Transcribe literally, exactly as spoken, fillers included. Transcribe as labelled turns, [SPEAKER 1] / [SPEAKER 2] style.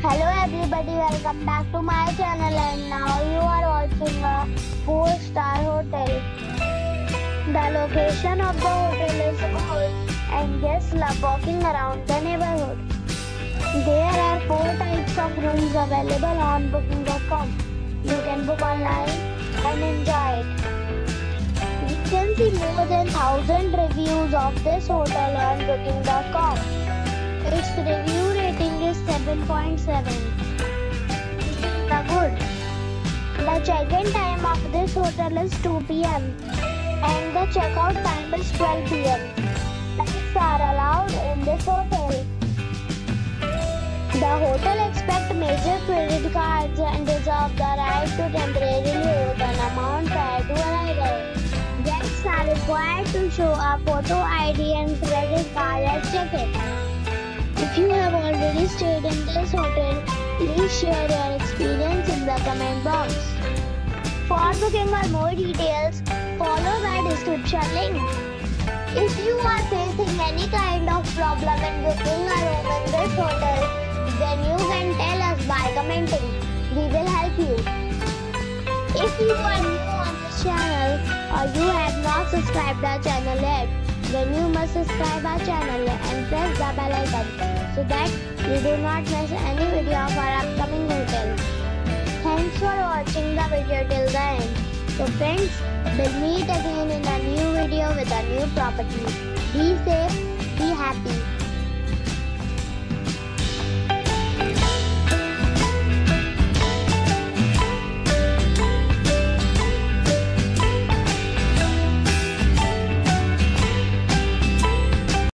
[SPEAKER 1] Hello everybody, welcome back to my channel and now you are watching a four star hotel. The location of the hotel is good and guests love walking around the neighborhood. There are four types of rooms available on booking dot com. You can book online and enjoy it. You can see more than one thousand reviews of this hotel on booking dot com. Its review rating is seven point seven. The good. The check-in time of this hotel is two p m and the check-out time is twelve p m Pets are allowed in this hotel. The hotel accepts major credit cards and reserves the right to temporarily hold an amount prior to arrival. Guests are required to show a photo I D and credit card at check-in. If you have already stayed in this hotel, please share your experience in the comment box. For booking or more details, follow the description link. If you are facing any kind of problem in booking a room in this hotel, then you can tell us by commenting. We will help you. If you are new on this channel or you have not subscribed our channel yet, then you must subscribe our channel and press the bell icon so that you do not miss any video of our upcoming hotel. Thanks for watching the video till the end. So friends, we'll meet again in a new video with a new property. Be safe.